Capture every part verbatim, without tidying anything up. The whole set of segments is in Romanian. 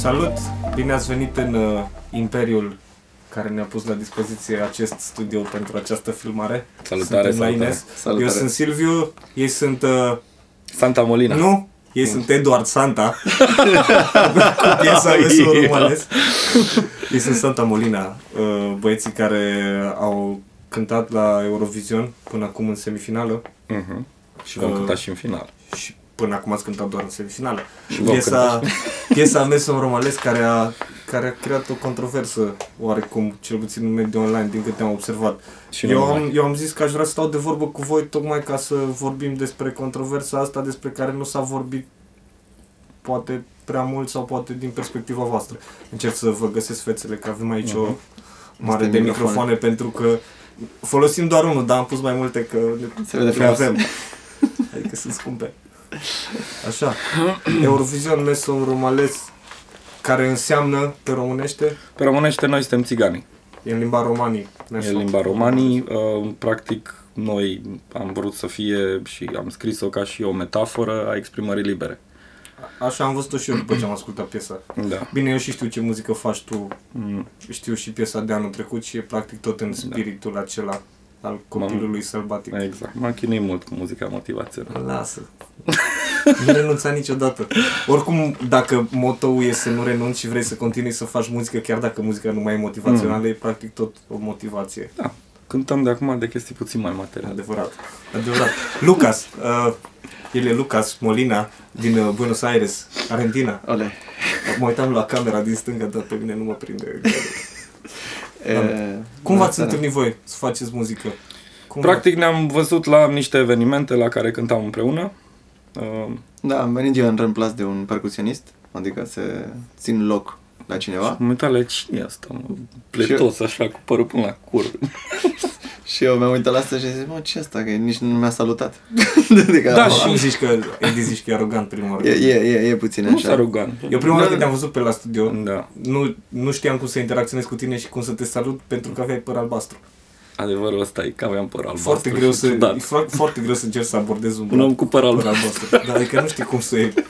Salut! Bine ați venit în uh, Imperiul care ne-a pus la dispoziție acest studio pentru această filmare. Salutare, salutare. salutare. Eu sunt Silviu, ei sunt... Uh, Santa Molina. Nu, ei mm. sunt Eduard Santa, cu piesa Mesul Romales. Ei sunt Santa Molina, uh, băieții care au cântat la Eurovision până acum în semifinală. Uh-huh. Și vom uh, cânta și în final. Și până acum ați cântat doar în semifinală. Și piesa, piesa Mesul Romales care a, care a creat o controversă oarecum, cel puțin în mediul online, din câte am observat. Și eu, am, eu am zis că aș vrea să stau de vorbă cu voi tocmai ca să vorbim despre controversa asta despre care nu s-a vorbit poate prea mult sau poate din perspectiva voastră. Încerc să vă găsesc fețele, că avem aici uh-huh. o mare de microfoane, microfoane pentru că folosim doar unul, dar am pus mai multe că le avem. Adică sunt scumpe. Așa. Eurovision Mesul Romales, care înseamnă pe românește? Pe românește noi suntem țiganii. E în limba romanii. E în limba romanii. Uh, practic noi am vrut să fie și am scris-o ca și o metaforă a exprimării libere. Așa am văzut-o și eu după ce am ascultat piesa. Da. Bine, eu și știu ce muzică faci tu. Mm. Știu și piesa de anul trecut și e practic tot în spiritul da. acela al copilului sălbatic. Exact. M-am chinuit mult cu muzica motivațională. Lasă. Nu renunța niciodată. Oricum, dacă motoul e să nu renunți și vrei să continui să faci muzică, chiar dacă muzica nu mai e motivațională, mm. e practic tot o motivație. Da. Cântăm de acum de chestii puțin mai materiale. Adevărat. Adevărat. Lucas. Uh, el e Lucas Molina din uh, Buenos Aires, Argentina. Ole. Mă uitam la camera din stânga, dar pe mine nu mă prinde. E, Cum v-ați întâlnit voi să faceți muzică? Cum Practic ne-am văzut la niște evenimente la care cântam împreună. Uh, da, am venit eu în reemplaț de un percusionist, adică să țin loc la cineva. M-am uitat la cine e asta, mă? Pletos, eu... așa, cu părul până la cur. Și eu mi-am uitat la asta și am zis, mă, ce asta, că nici nu mi-a salutat. Da, și nu zici că, Edi zici că e arogant prima oară. E, e, e, e puțin așa. Nu sunt arogant. Eu prima oară când te-am văzut pe la studio, da. nu, nu știam cum să interacționez cu tine și cum să te salut pentru că aveai păr albastru. Adevărul ăsta e că aveam păr albastru. Foarte greu să, e foarte, foarte greu să încerci să abordezi un, un om cu păr albastru. albastru. Da, adică nu știi cum să e.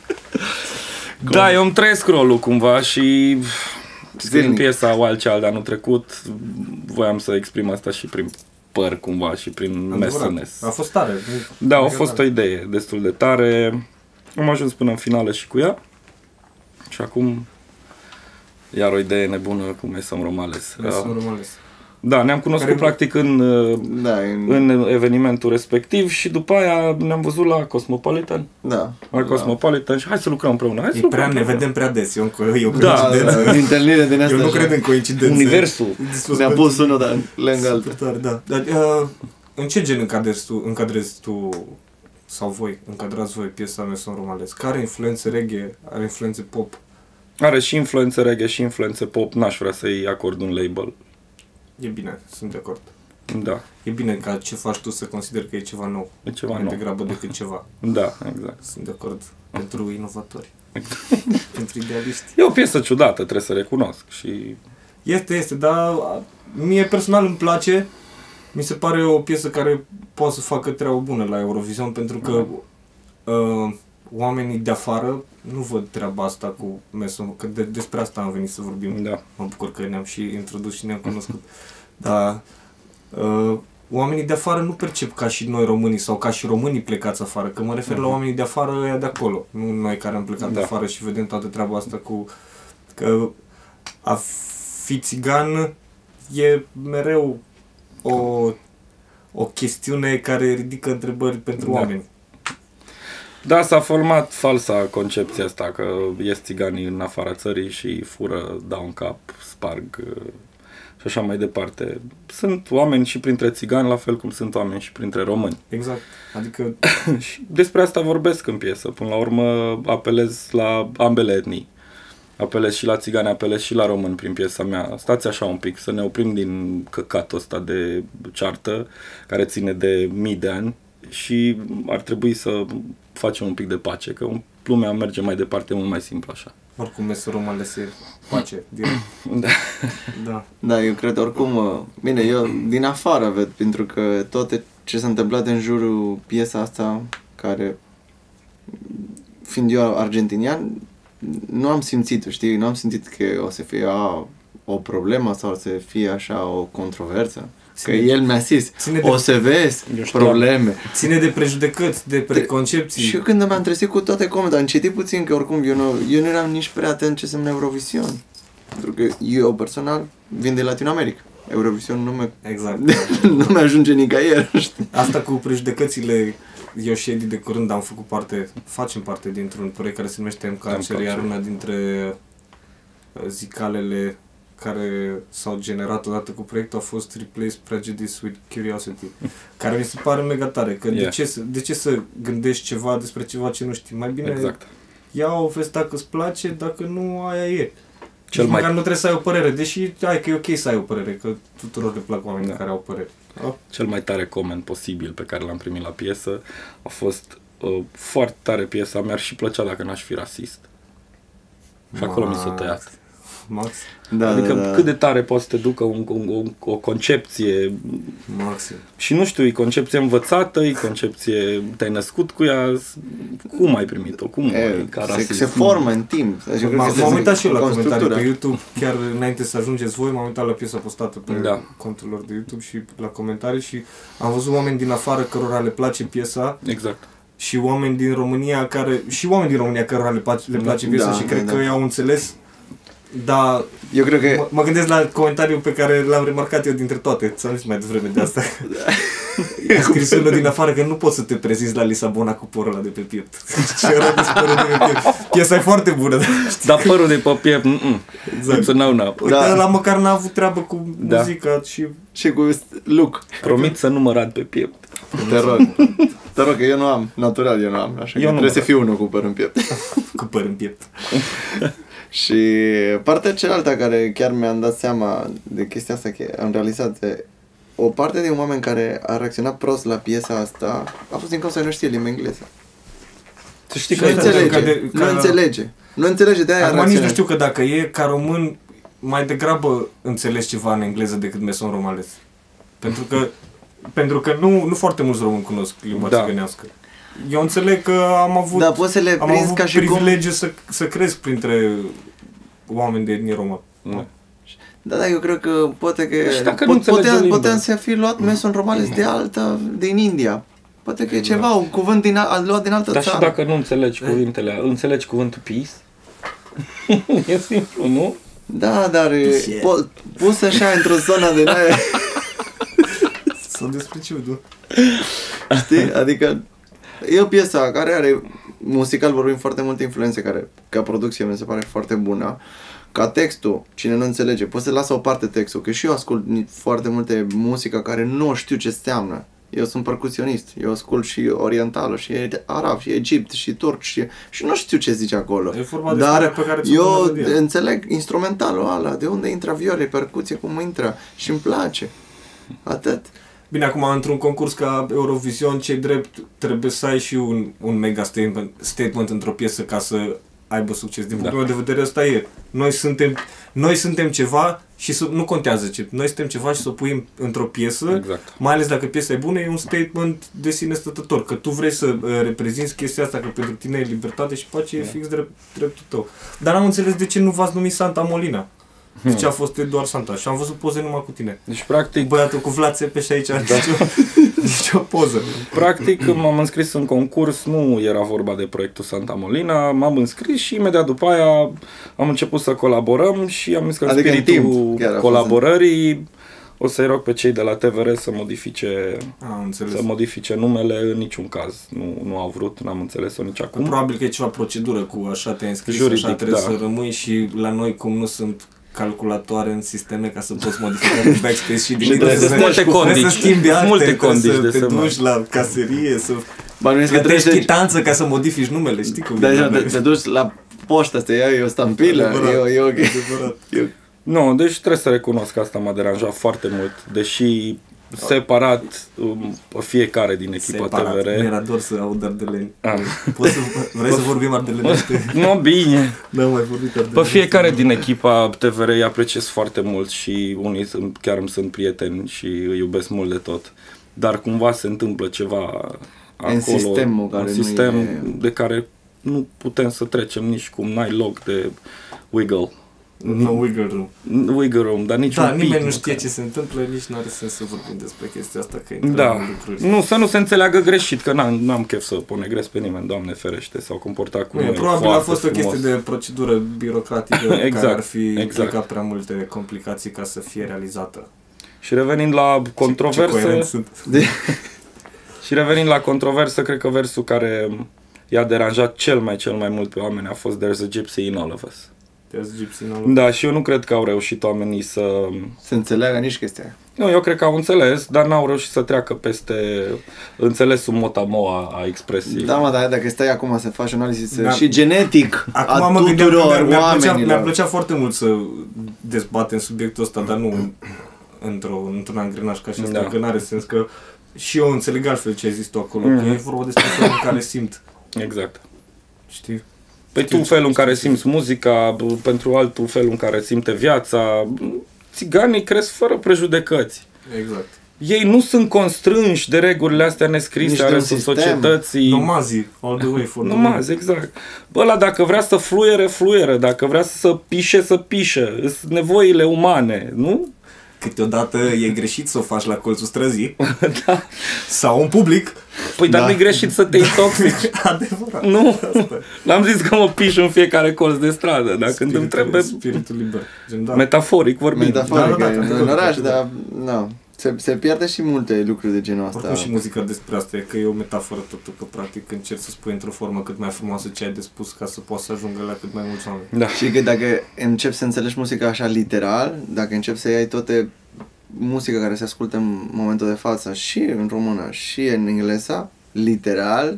Da, eu îmi trăiesc rolul cumva și scriind piesa Wildchild de anul trecut, voiam să exprim asta și prin păr cumva și prin messiness. A fost tare. Da, a fost o idee destul de tare. Am ajuns până în finală și cu ea. Și acum iar o idee nebună cu Mesul Romales. Mesul Romales. Da, ne-am cunoscut care... practic în, da, în... în evenimentul respectiv și după aia ne-am văzut la Cosmopolitan. Da. La Cosmopolitan și hai să lucrăm împreună. Hai să lucrăm prea, împreună. Ne vedem prea des, e o, e o da, coincidență. Da, întâlnire din asta. Eu nu cred în coincidențe. Universul ne-a pus unul dar lângă altul. Tare, da. Dar, uh, în ce gen încadrezi tu, încadrezi tu sau voi, încadrați voi piesa Mesul Romales? Care influențe reggae, are influențe pop? Are și influențe reggae și influențe pop, n-aș vrea să-i acord un label. E bine, sunt de acord. Da. E bine ca ce faci tu să consideri că e ceva nou. E ceva mai nou. degrabă decât ceva. Da, exact. Sunt de acord. Pentru inovatori. Pentru idealiști. E o piesă ciudată, trebuie să recunosc. Și... Este, este, dar mie personal îmi place. Mi se pare o piesă care poate să facă treabă bună la Eurovision, pentru că uh, oamenii de afară nu văd treaba asta cu Mesul, că de, despre asta am venit să vorbim. Da. Mă bucur că ne-am și introdus și ne-am cunoscut. Dar uh, oamenii de afară nu percep ca și noi românii sau ca și românii plecați afară, că mă refer uh-huh. la oamenii de afară, ăia de acolo, nu noi care am plecat da. de afară și vedem toată treaba asta cu că a fi țigan e mereu o, o chestiune care ridică întrebări pentru da. oameni. Da, s-a format falsa concepția asta că ies țiganii în afara țării și fură, dau în cap, sparg și așa mai departe. Sunt oameni și printre țigani, la fel cum sunt oameni și printre români. Exact. Adică... și despre asta vorbesc în piesă. Până la urmă apelez la ambele etnii. Apelez și la țigani, apelez și la români prin piesa mea. Stați așa un pic, să ne oprim din căcatul ăsta de ceartă care ține de mii de ani și ar trebui să facem un pic de pace, că lumea merge mai departe mult mai simplu așa. Oricum Mesul Romales e pace, direct. Da. Da. Da, eu cred oricum, bine, eu din afară ved, pentru că toate ce s-a întâmplat în jurul piesa asta, care, fiind eu argentinian, nu am simțit, știi, nu am simțit că o să fie a, o problemă sau o să fie așa o controversă. Că el mi-a zis, o să vezi probleme. Ține de prejudecăți, de preconcepții. Și eu când m-am trezit cu toate comentariile, am citit puțin, că oricum eu nu, eu nu eram nici prea atent ce înseamnă Eurovision. Pentru că eu personal vin de Latinoamerica. Eurovision nu mă, exact. nu mi ajunge nicăieri. Știi? Asta cu prejudecățile, eu și Edi de curând am făcut parte, facem parte dintr-un proiect care se numește M Culture, iar una dintre zicalele care s-au generat odată cu proiectul a fost Replace Prejudice with Curiosity, care mi se pare mega tare, că yeah. de, ce să, de ce să gândești ceva despre ceva ce nu știi? Mai bine exact. ia-o, vezi dacă îți place, dacă nu, aia e. Cel mai... Măcar nu trebuie să ai o părere, deși hai că e ok să ai o părere, că tuturor le plac oamenii da. care au părere. Oh. Cel mai tare coment posibil pe care l-am primit la piesă a fost uh, foarte tare piesa, mi-ar și plăcea dacă n-aș fi rasist. Și acolo mi s-a tăiat. Max. Da, adică da, da. cât de tare poate să te ducă un, un, o concepție. Maxim. Și nu știu, e concepție învățată, e concepție, te-ai născut cu ea, cum ai primit-o? Cum e, ai, ca se, rasist? se formă în timp. M-am uitat și eu la comentarii pe YouTube, chiar înainte să ajungeți voi, m-am uitat la piesa postată pe da. contul lor de YouTube și la comentarii și am văzut oameni din afară cărora le place piesa. Exact. Și oameni din România care, și oameni din România cărora le place, le place piesa da, și cred da, că da. i-au înțeles. Dar eu cred că... mă, mă gândesc la comentariul pe care l-am remarcat eu dintre toate. Ți-am zis mai devreme de asta. A scris unul din afară că nu poți să te prezinți la Lisabona cu părul ăla de pe piept. Ce rău de părul de pe piept. Piesa e foarte bună. Dar, dar părul de pe piept, exact. No, no. Uite, da. ăla măcar n-a avut treabă cu da. muzica și... Și cu look. Promit să nu mă rad pe piept. Te rog. Te rog, că eu nu am. Natural eu nu am. Așa eu că trebuie să fiu unul cu păr în piept. Cu păr în piept. Și partea cealaltă care chiar mi-am dat seama de chestia asta, că am realizat, o parte din oameni care a reacționat prost la piesa asta a fost din cauza că nu știe limba engleză. Să știi că nu înțelege, ca de, ca... nu înțelege. Nu înțelege, de aia acum nici nu știu că dacă e ca român, mai degrabă înțelegi ceva în engleză decât meson romales. Pentru că, pentru că nu, nu foarte mulți români cunosc limba da. țigănească. Eu înțeleg că am avut, da, poți să le am avut ca și privilegiu cum... să, să cresc printre oameni de etnie romă. Da. Da, da, eu cred că poate că dacă pot, putea, putea să fi luat meson romales de alta, din India. Poate că e ceva, da. un cuvânt din, a, luat din altă Dar țară. Dar și dacă nu înțelegi cuvintele, înțelegi cuvântul peace? E simplu, nu? Da, dar po- pus așa într-o zonă de aia. Sau despre ce, nu? Știi? Adică e o piesă care are, muzical vorbim, foarte multe influențe, care ca producție mi se pare foarte bună. Ca textul, cine nu înțelege, poți să lasă o parte textul, că și eu ascult foarte multe muzică care nu știu ce înseamnă. Eu sunt percusionist, eu ascult și orientală, și arab, și egipt, și turc, și, și nu știu ce zice acolo. E vorba de dar pe care eu înțeleg instrumentalul ăla, de unde intră viole, percuție, cum intră, și îmi place. Atât. Bine, acum, într-un concurs ca Eurovision, ce drept, trebuie să ai și un, un mega statement, statement într-o piesă ca să aibă succes. Din punctul da. meu de vedere, asta e. Noi suntem, noi suntem ceva și să, nu contează ce. Noi suntem ceva și să o punem într-o piesă, exact. mai ales dacă piesa e bună, e un statement de sine stătător. Că tu vrei să uh, reprezinți chestia asta, că pentru tine e libertate și pace, e fix drept, dreptul tău. Dar n-am înțeles de ce nu v-ați numit Santa Molina. De ce a fost Eduard Santa? Și am văzut poze numai cu tine. Deci, practic... Băiatul cu Vlad Țepeș aici, da. nicio, nicio poză. Practic, când m-am înscris în concurs, nu era vorba de proiectul Santa Molina, m-am înscris și imediat după aia am început să colaborăm și am zis că adică spiritul colaborării o să-i rog pe cei de la T V R să modifice, a, să modifice numele în niciun caz. Nu, nu au vrut, n-am înțeles-o nici acum. Probabil că e ceva procedură cu așa te-ai înscris, juridic, așa trebuie da. să rămâi și la noi cum nu sunt calculatoare în sisteme ca să poți modifica cu backspace și din multe condiții, să schimbi acte, multe condiții să de te să duci la caserie, să plătești plătești chitanță ca să modifici numele, știi cum da, e? Te, te duci la poștă să iei o stampilă, e, e ok. Eu... Nu, deci trebuie să recunosc că asta m-a deranjat foarte mult, deși separat um, fiecare din echipa separat. T V R. Mi-era dor să aud ardeleni. Poți să, vrei să vorbim ardelenește? Nu, bine. Nu mai vorbit ardelenește. Pe fiecare din echipa T V R îi apreciez foarte mult și unii sunt, chiar îmi sunt prieteni și îi iubesc mult de tot. Dar cumva se întâmplă ceva acolo, în sistemul care un sistem nu e... de care nu putem să trecem nici cum, n-ai loc de wiggle. No wiggle room. Wiggle room, dar nici da, un nimeni pic, nu știe măcar. ce se întâmplă, nici nu are sens să vorbim despre chestia asta, că intrăm Da, în lucruri. nu, să nu se înțeleagă greșit, că n-am, n-am chef să pun negres pe nimeni, Doamne ferește, s-au comportat cu Nu, noi probabil a foarte fost frumos. o chestie de procedură birocratică Exact, care ar fi exact. implicat prea multe complicații ca să fie realizată. Și revenind la Ce, ce controversă, coerent sunt. De... și revenind la controversă, cred că versul care i-a deranjat cel mai, cel mai mult pe oameni a fost There's a gypsy in all of us. Te-ați gypsy in all- Da, și eu nu cred că au reușit oamenii să... să înțeleagă nici chestia aia. Nu, eu cred că au înțeles, dar n-au reușit să treacă peste înțelesul motamo a expresiei. Da, mă, dar dacă stai acum să faci analizis Da. și genetic Acum a mă gândeam că tuturor mi-ar, mi-ar, plăcea, mi-ar oamenilor. plăcea foarte mult să dezbatem subiectul ăsta, dar nu în- într-o, într-un angrenaj ca și ăsta, Da. că n-are sens, că și eu înțeleg altfel ce ai zis tu acolo, Mhm. că e vorba despre felul în care simt, Exact. știi? Păi Știu tu ce- felul în știu care ce- simți muzica, b- pentru altul felul în care simte viața. Țiganii cresc fără prejudecăți. Exact. Ei nu sunt constrânși de regulile astea Nici nescrise de ale un sistem. societății. Nomazii, all the way for the Nomazi, exact. Bă, ăla dacă vrea să fluiere, fluieră. Dacă vrea să pișe, să pișe. Sunt nevoile umane, nu? Câteodată e greșit să o faci la colțul străzii Da. sau în public. Păi dar Da. nu-i greșit să te intoxici. Adevărat. Nu, Asta. n-am zis că mă piș în fiecare colț de stradă, dar când Spiritul- îmi trebuie, Spiritul liber. Gen, da. metaforic vorbind. Metaforic, Da, da, da, în categoric, oraș, categoric. dar nu. Se, se pierde și multe lucruri de genul Oricum ăsta. și muzica despre asta e, că e o metaforă totul, că practic încerci să spui într-o formă cât mai frumoasă ce ai de spus ca să poți să ajungă la cât mai mulți oameni. Da. Și că dacă începi să înțelegi muzica așa literal, dacă începi să iei toate muzica care se ascultă în momentul de față și în română și în engleză, literal,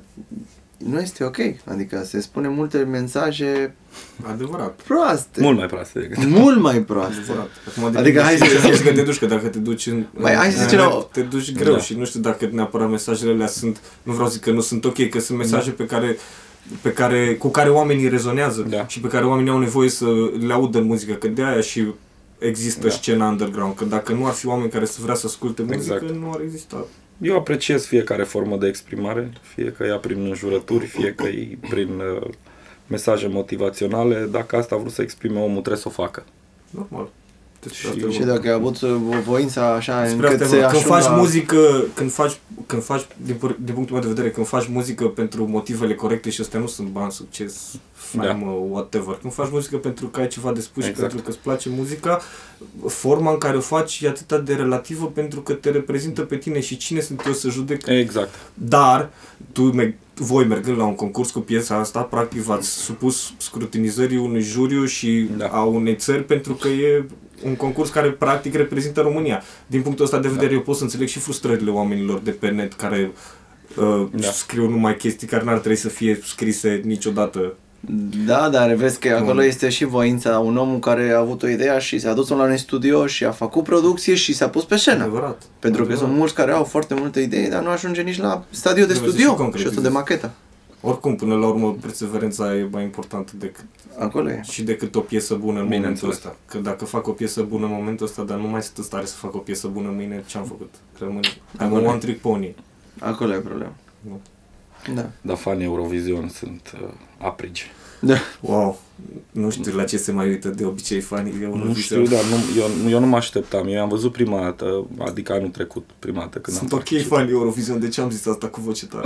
nu este ok. Adică se spune multe mesaje Adevărat. proaste. Mult mai proaste decât. Mult mai proaste. Adevărat. Acum, Adică adică hai hai să- să zici că te duci, că dacă te duci în, Mai hai să în zicem rap, o- te duci greu Da. și nu știu dacă neapărat mesajele alea sunt, nu vreau să zic că nu sunt ok, că sunt mesaje pe care pe care, cu care oamenii rezonează Da. și pe care oamenii au nevoie să le audă în muzică, că de aia și există Da. scena underground, că dacă nu ar fi oameni care să vrea să asculte muzică, Exact. nu ar exista. Eu apreciez fiecare formă de exprimare, fie că ea prin înjurături, fie că e prin uh, mesaje motivaționale. Dacă asta a vrut să exprime omul, trebuie să o facă. Normal. Despre Și- asta e Și vorba. dacă ai avut vo- voința așa Despre încât asta să e vorba. Când ajungă... faci muzică, când faci, când faci din, pur- din punctul meu de vedere, când faci muzică pentru motivele corecte și astea nu sunt bani, succes, faimă, whatever. Când faci muzică pentru că ai ceva de spus Exact. și pentru că îți place muzica, forma în care o faci e atât de relativă pentru că te reprezintă pe tine și cine sunt eu să judec. Exact. Dar tu, me- voi mergând la un concurs cu piesa asta, practic v-ați supus scrutinizării unui juriu și Da. a unei țări pentru că e un concurs care practic reprezintă România. Din punctul ăsta de vedere Da. eu pot să înțeleg și frustrările oamenilor de pe net care uh, Da. scriu numai chestii care n-ar trebui să fie scrise niciodată. Da, dar vezi că acolo Nu. este și voința un om care a avut o idee și s-a dus la un studio și a făcut producție și s-a pus pe scenă. Adevărat. Pentru că Adevărat. sunt mulți care au foarte multe idei, dar nu ajunge nici la stadiu de Trebuie să studio și concretizezi. și atât de machetă. Oricum, până la urmă, perseverența e mai importantă decât, Acolo e. și decât o piesă bună în momentul Bineînțeles. ăsta. Că dacă fac o piesă bună în momentul ăsta, dar nu mai sunt în stare să fac o piesă bună mâine, ce-am făcut? Rămân, am un Acolo. one trick pony. Acolo e problema. Nu. Da. Dar fanii Eurovision sunt uh, aprigi. Da. Wow, nu știu la ce se mai uită de obicei fanii Eurovision. Nu știu, dar nu, eu, eu nu mă așteptam. Eu am văzut prima dată, adică anul trecut, prima dată când Sunt am ok participat. fanii Eurovision, de ce am zis asta cu voce tare?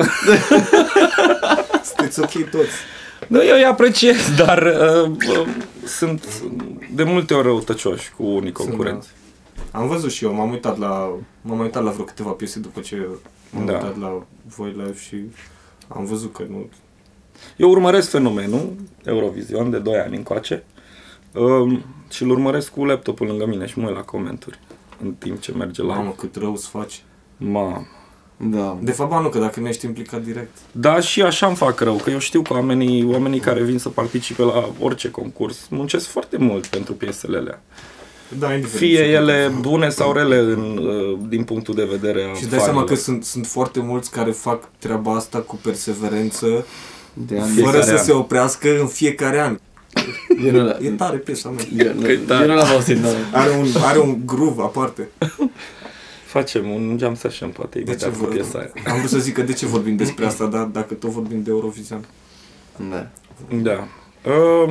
Sunteți ok toți. Nu, eu îi apreciez, dar uh, uh, sunt de multe ori răutăcioși cu unii concurenți. Am văzut și eu, m-am uitat la, m-am uitat la vreo câteva piese după ce m-am Da. uitat la voi live și am văzut că nu... Eu urmăresc fenomenul Eurovision de doi ani încoace um, și îl urmăresc cu laptopul lângă mine și mă uit la comentarii în timp ce merge la... Mamă, cât rău îți faci. Mamă. Da. De fapt, ba nu, că dacă nu ești implicat direct. Da, și așa îmi fac rău, că eu știu că oamenii, oamenii care vin să participe la orice concurs muncesc foarte mult pentru piesele alea. Da, indiferent. Fie ce ele concurs. bune sau rele în, uh, din punctul de vedere a Și îți dai seama fanilor. că sunt, sunt foarte mulți care fac treaba asta cu perseverență, De ani fără fiecare să an. se oprească în fiecare an. Eu nu l- E tare piesa mea. eu nu- Că e tare. eu nu l-am auzit, nu. Are un, are un groove aparte. Facem un jam session, poate, De ce imediat cu vor... piesa aia. Am vrut să zic că de ce vorbim despre asta, dar dacă tot vorbim de Eurovision. Da. Da. Uh,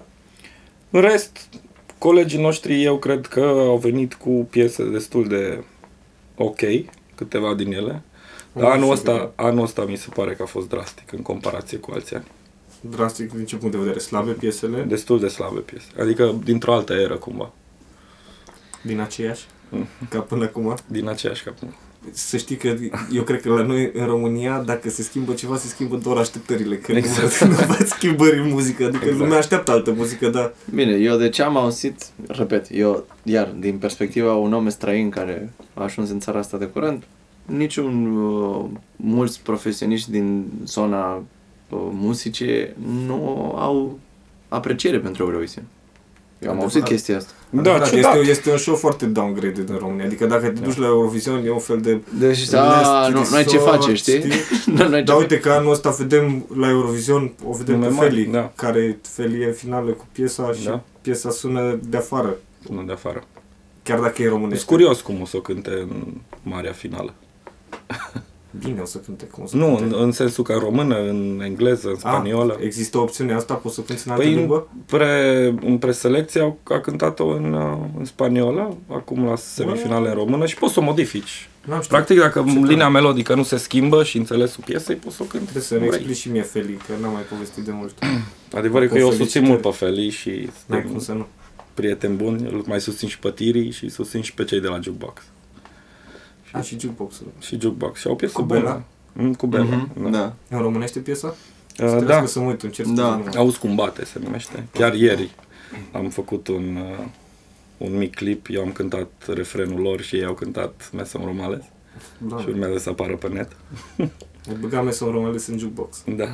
în rest, colegii noștri, eu cred că au venit cu piese destul de ok, câteva din ele. Dar anul ăsta, anul ăsta mi se pare că a fost drastic în comparație cu alții ani. Drastic din ce punct de vedere? Slabe piesele? Destul de slabe piese. Adică dintr-o altă eră, cumva. Din aceeași? Ca până acum? Din aceeași ca până. Să știi că eu cred că la noi în România, dacă se schimbă ceva, se schimbă doar așteptările. Că exact. nu văd schimbări în muzică. Adică Exact. lumea așteaptă altă muzică, dar... Bine, eu de ce am auzit, repet, eu, iar, din perspectiva un om străin care a ajuns în țara asta de curând, niciun, uh, mulți profesioniști din zona uh, muzicii nu au apreciere pentru Eurovision. Eu am Adevărat. auzit chestia asta. Da, Adevărat, ciudat. este, este un show foarte downgraded în România. Adică dacă te duci la Eurovision, e un fel de... Deci, a, nu, nu ai ce face, știi? nu, nu ai ce Dar uite că anul ăsta vedem la Eurovision, o vedem Nume pe mari, Feli, da. care Feli e în finală cu piesa și Da. piesa sună de afară. Nu de afară. Chiar dacă e românește. Sunt curios cum o să o cânte în marea finală. Bine o să cânte, cum o să Nu, cânte. în, în sensul că în română, în engleză, în spaniolă. A, există opțiunea asta? Poți să cânti în altă Păi în, limbă? pre, în preselecție au- a cântat-o în, uh, în spaniolă, acum la semifinale în română și poți să o modifici. N-am știut. Practic, dacă Ce linia tare. melodică nu se schimbă și înțelesul piesei, poți să o cânti. Trebuie să ne cum vrei. explici și mie, Feli, că n-am mai povestit de mult. Adevărul e că Cu eu o susțin felicitări. mult pe Feli și N-ai suntem cum să nu. prieteni buni, îl mai susțin și pe Tiri și susțin și pe cei de la Jukebox. A, și jukebox-ul. Și Jukebox. Și au piesă Cu bună. Bella? Mm, cu Bella. Mhm, da. În românește piesa? Uh, Trebuie da. să mă uit, încerc Da. să nu. Auzi cum bate, se numește. Chiar ieri am făcut un, uh, un mic clip, eu am cântat refrenul lor și ei au cântat Mesăm Romales Da. și urmează să apară pe net. Ai băgat Mesam Romales în jukebox. Da.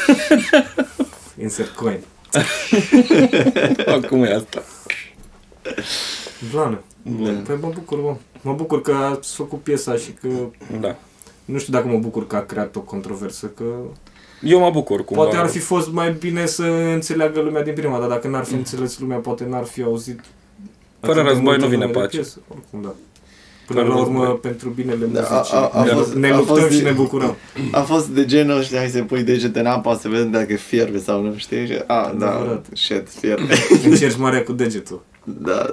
Insert coin. Acum e asta. Blană. Da. Păi mă bucur, mă. Mă bucur că ați făcut piesa și că... Da. Nu știu dacă mă bucur că a creat o controversă, că... Eu mă bucur cumva. Poate ar fi fost mai bine să înțeleagă lumea din prima, dar dacă n-ar fi înțeles lumea, poate n-ar fi auzit... Fără atât de război multă nu vine lume de pace. piesă. Oricum, da. Până Fără la urmă, război. pentru binele Da, muzicii, a- a- a ne, fost- ne a luptăm fost și de- ne bucurăm. A fost de genul, știi, hai să pui degete în apă, să vedem dacă fierbe sau nu, știi? Și, a, da, Adevărat. shit, fierbe. Încerci marea cu degetul. Da.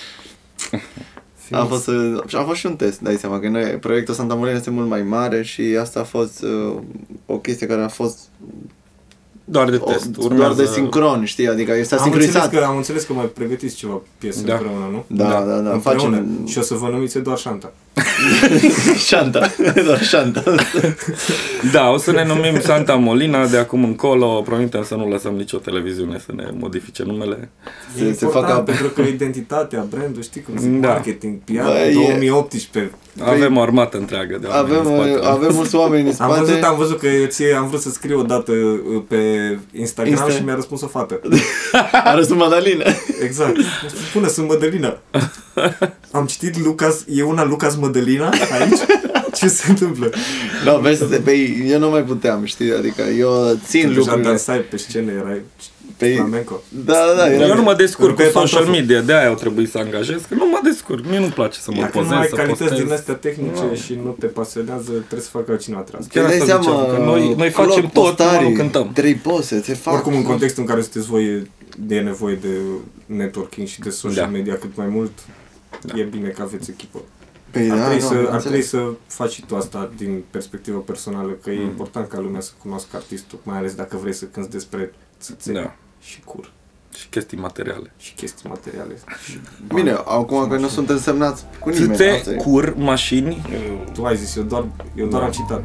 A fost, uh, a fost și un test, dai seama că noi, proiectul Santa Molina este mult mai mare și asta a fost uh, o chestie care a fost Doar de o, test. doar Urmează... de sincron, știi, adică este Am înțeles, sincronizat. că, am înțeles că mai pregătiți ceva piese Da. împreună, nu? Da, da, da, Împreună. facem Și o să vă numiți doar Șanta. șanta, doar șanta. Da, o să ne numim Santa Molina, de acum încolo promitem să nu lăsăm nicio televiziune să ne modifice numele. E Se- se important, facă- pentru că identitatea, brandul, știi cum zic, Da. marketing, P R, Bă, e- două mii optsprezece. Avem o armată întreagă de oameni Avem, în spate. uh, avem mulți oameni în Am spate. văzut, am văzut că ție am vrut să scriu odată uh, pe Instagram Insta. și mi-a răspuns o fată. A răspuns Madalina. Exact. Bună, sunt Mădălina. Am citit Lucas, e una Lucas Mădălina aici? Ce se întâmplă? No, vezi, pe, eu nu mai puteam, știi, adică eu țin Tu deja lucrurile. dansai pe scenă, erai Pe, flamenco. da, da, da. Era, Eu nu mă descurc cu Pe social pantoful. media, de-aia au trebuit să angajez, că nu mă descurc, mie nu-mi place să mă Dacă nu pozez, ai să calități postez. din astea tehnice Nu. și nu te pasionează, trebuie să facă altcineva treaba. Chiar Îți dai asta seama, ziceam, că noi, noi facem clock, tot, numai postării, nu cântăm. Trei poze, se fac. Oricum, în contextul în care sunteți voi, e- e nevoie de networking și de social Da. media cât mai mult, Da. e bine că aveți echipă. Păi Ar, da, trebui, nu, să, ar înțeleg. trebui să faci și tu asta din perspectivă personală, că e Mm. important ca lumea să cunoască artistul, mai ales dacă vrei să cânti despre țâțe Da. și cur Și chestii materiale. și chestii materiale. Și Bine, bani. acum că nu suntem semnați cu nimeni. asta Țâțe, e. cur, mașini, Tu ai zis, eu doar, eu doar Da. am citat.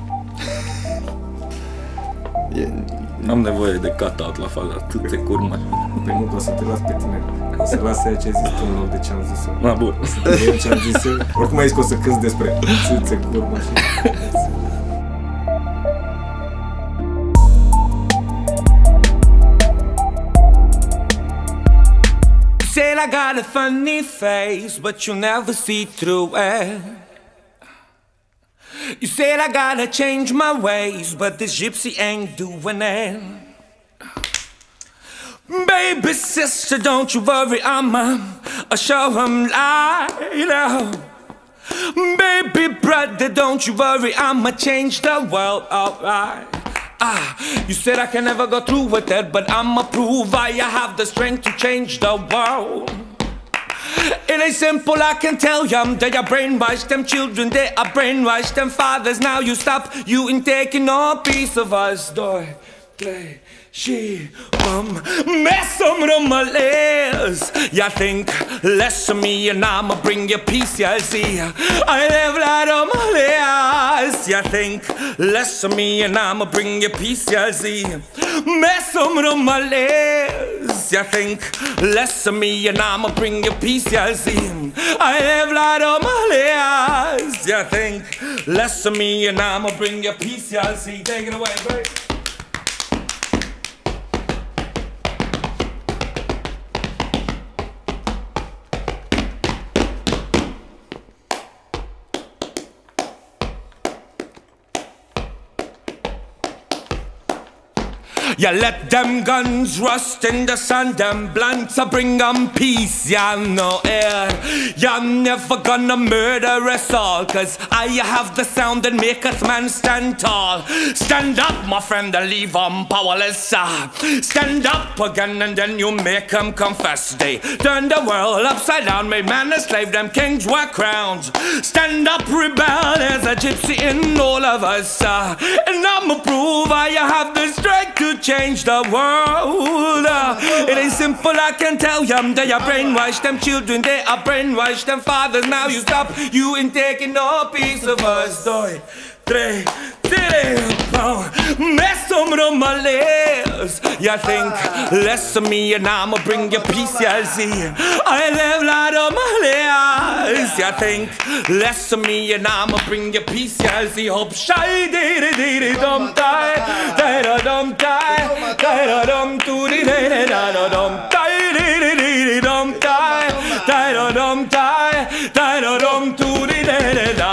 E, am nevoie de cut-out la faza, țâțe, cur, mașini. Păi nu, că o să te las pe tine. O să las aia ce ai zis tu în loc de ce am zis eu. Na, bun. Eu ce am zis eu. Oricum ai zis că o să cânti despre țâțe, cur, mașini. Said I got a funny face, but you'll never see through it. You said I gotta change my ways, but this gypsy ain't doing it. Baby sister, don't you worry, I'm a, a show 'em light out. Baby brother, don't you worry, I'ma change the world, alright. Ah, you said I can never go through with it, but I'ma prove I have the strength to change the world. It ain't simple, I can tell ya. They are brainwashed, them children, they are brainwashed, them fathers. Now you stop, you ain't taking no piece of us. Doi, play, she, bum, mess some rumales. Ya think less of me and I'ma bring you peace, you'll see. I live like rumales. Ya think less of me and I'ma bring you peace, you'll see. Mess some rumales. Ya think less of me and I'ma bring you peace, you'll see. I live like rumales. Ya think less of me and I'ma bring you peace, you'll see. Take it away, baby. You let them guns rust in the sun, them blunts I bring them peace, ya know it. You're never gonna murder us all, cause I have the sound that maketh man stand tall. Stand up, my friend, and leave them powerless. uh. Stand up again and then you make them confess. They turned the world upside down, made man a slave, them kings were crowned. Stand up, rebel, there's a gypsy in all of us. uh. And I'ma prove I have the strength to change the world. uh, It ain't simple, I can tell ya. They are brainwashed, them children, they are brainwashed, them fathers. Now you stop, you ain't taking no piece of us. Doi, tre, tre, four. Mess some rumales. Ya think less of me and I'ma bring you peace, you'll see. I live like rumales. Ya think less of me and I'ma bring you peace, you'll see. Hope shy dee dee dee dee dum die, die da dum die, die da dum doo dee dee dee da da dum die dee dee dee dee dum die, die da dum die, die da dum doo dee dee dee da.